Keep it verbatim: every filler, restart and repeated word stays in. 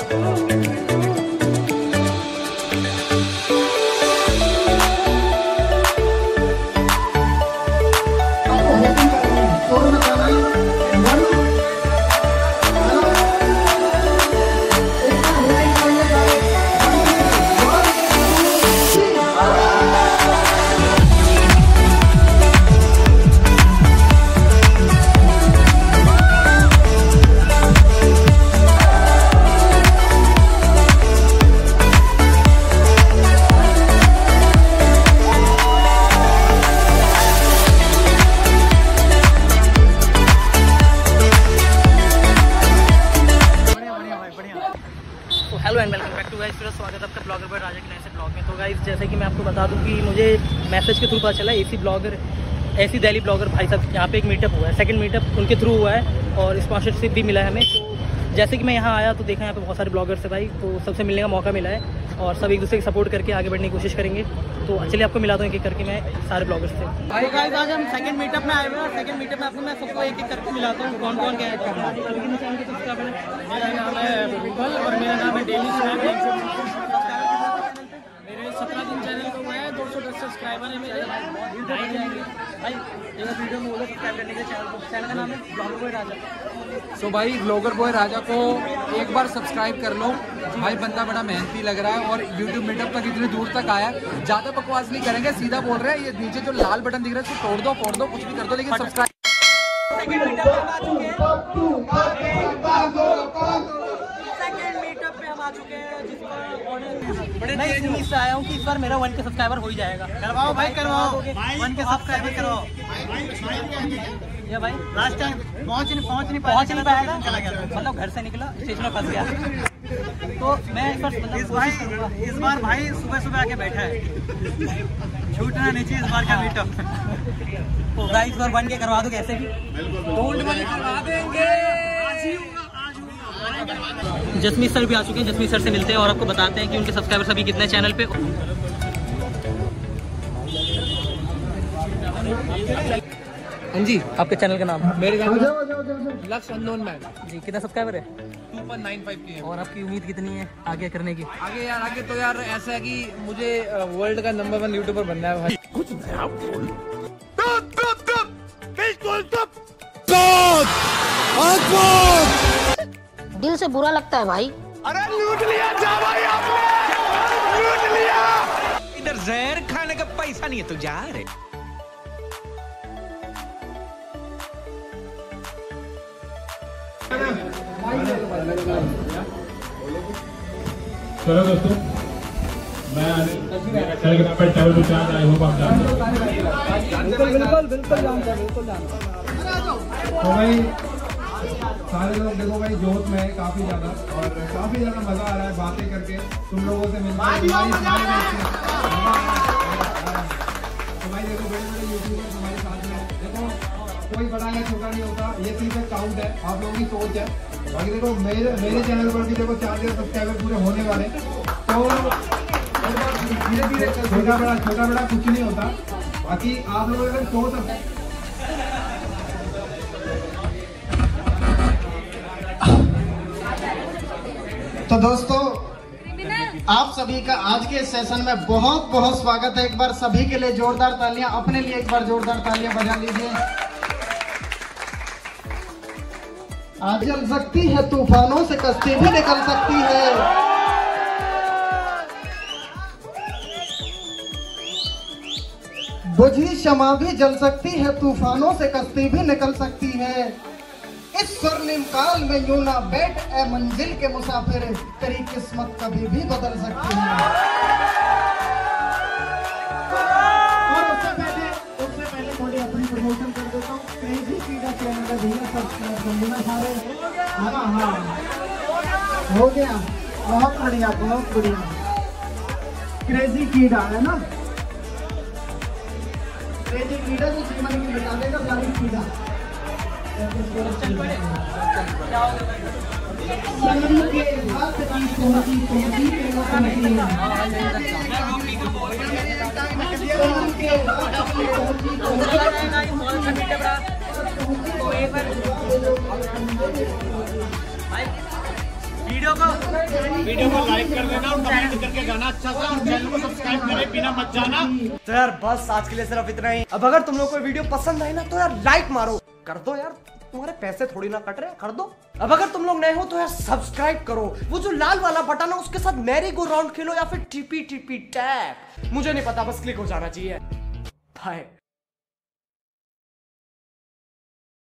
Hello and welcome back to guys, फिर स्वागत है आपका ब्लॉगर पर राजा के नए से ब्लॉग में। तो गाइस जैसे कि मैं आपको बता दूं कि मुझे मैसेज के थ्रू पता चला एसी ब्लॉगर एसी दिल्ली ब्लॉगर भाई साहब यहाँ पे एक मीटअप हुआ है, सेकंड मीटअप उनके थ्रू हुआ है और स्पॉन्सरशिप भी मिला है हमें। तो जैसे कि मैं यहाँ आया तो देखा यहाँ पे बहुत सारे ब्लॉगर्स है भाई, तो सबसे मिलने का मौका मिला है और सब एक दूसरे की सपोर्ट करके आगे बढ़ने की कोशिश करेंगे। तो चलिए आपको मिला दूँ एक एक करके मैं सारे ब्लॉगर्स से। भाई गाइस आज हम सेकंड मीटअप में आए हुए हैं और सेकंड मीटअप में आपको मैं सबको एक एक करके मिलाता हूँ कौन कौन क्या है। मेरा नाम है विपुल और मेरा नाम है डेली स्नैप। मेरे सत्रह दिन चैनल को हुआ है, दो सौ दस सब्सक्राइबर है मेरे भाई। ये वीडियो में बोलो सब्सक्राइब करने के चैनल को, चैनल का नाम है blogger boy Raja. So so भाई ब्लॉगर बॉय राजा को एक बार सब्सक्राइब कर लो भाई, बंदा बड़ा मेहनती लग रहा है और यूट्यूब मीटअप तक इतनी दूर तक आया। ज़्यादा बकवास नहीं करेंगे, सीधा बोल रहे हैं। ये नीचे जो लाल बटन दिख रहा है उसको तोड़ दो फोड़ दो कुछ भी कर दो, लेकिन सब्सक्राइब। बड़े तेज उम्मीद से आया हूँ कि इस बार मेरा वन के सब्सक्राइबर हो ही जाएगा। करवाओ भाई करवाओ, वन के सब्सक्राइबर करवाओ। ये भाई लास्ट टाइम पहुंच नहीं पहुंच नहीं पहुंच नहीं पाया था, मतलब घर से निकला स्टेशन में फंस गया। तो मैं इस बार इस बार इस बार भाई सुबह सुबह आके बैठा है, छूटना नहीं चाहिए इस बार का मीटअप। तो गाइस इस बार वन के करवा दो कैसे भी, डोंट वरी करवा देंगे। जसमीत सर भी आ चुके हैं, जसमीत सर से मिलते हैं और आपको बताते हैं कि उनके सब्सक्राइबर्स अभी कितने चैनल पे। हाँ जी, आपके चैनल का नाम? मेरे लक्ष्य अननोन मैन जी। कितना सब्सक्राइबर है? टू पॉइंट नाइन फाइव के। और आपकी उम्मीद कितनी है आगे करने की? आगे यार आगे तो यार ऐसा है कि मुझे वर्ल्ड का नंबर वन यूट्यूबर बनना है भाई। कुछ नया बोल। दिल से बुरा लगता है भाई। अरे लूट लिया जा भाई आपने, लूट लिया। इधर जहर खाने का पैसा नहीं है तो जा रे। चलो दोस्तों, मैं टेलीग्राम पर travel to charge I hope आप जानते हो। बिल्कुल बिल्कुल बिल्कुल जानता बिल्कुल जानता। तो भाई सारे लोग देखो भाई जोश में है काफी ज्यादा और काफी ज्यादा मजा आ रहा है बातें करके, तुम लोगों से मिलकर। तो भाई देखो बड़े बड़े यूट्यूबर्स हमारे साथ में, देखो कोई बड़ा या छोटा नहीं होता, ये सिर्फ एक काउंट है, आप लोगों की सोच है। बाकी देखो मेरे मेरे चैनल पर भी देखो चार हजार सब्सक्राइबर पूरे होने वाले, तो धीरे धीरे छोटा बड़ा छोटा बड़ा कुछ नहीं होता। बाकी आप लोग अगर सोच सकते। तो दोस्तों आप सभी का आज के सेशन में बहुत बहुत स्वागत है। एक बार सभी के लिए जोरदार तालियां, अपने लिए एक बार जोरदार तालियां बजा लीजिए। आज जल सकती है तूफानों से कश्ती भी निकल सकती है। बुझी शमा भी जल सकती है, तूफानों से कश्ती भी निकल सकती है। इस स्वर्णिम काल में यूं ना बैठ ए मंजिल के मुसाफिर, तेरी किस्मत कभी भी बदल सकती है। और उससे पहले उससे पहले थोड़ी अपनी प्रमोशन कर देता हूँ। क्रेजी कीड़ा चैनल है भैया, सब्सक्राइब कर लेना सारे। हाँ हाँ हो गया, बहुत बढ़िया बहुत बढ़िया। क्रेजी कीड़ा है ना, क्रेजी कीड़ा जो जीवन की बता देगा सारी कीड़ा। वीडियो को वीडियो को लाइक कर देना और कमेंट करके जाना अच्छा सा, और चैनल को सब्सक्राइब करे बिना मत जाना। तो यार बस आज के लिए सिर्फ इतना ही। अब अगर तुम लोग को वीडियो पसंद आई ना तो यार लाइक मारो, कर दो यार, तुम्हारे पैसे थोड़ी ना कट रहे, कर दो। अब अगर तुम लोग नए हो तो यार सब्सक्राइब करो, वो जो लाल वाला बटन है उसके साथ मैरी गो राउंड खेलो या फिर टिपी टिपी टैप, मुझे नहीं पता, बस क्लिक हो जाना चाहिए। बाय।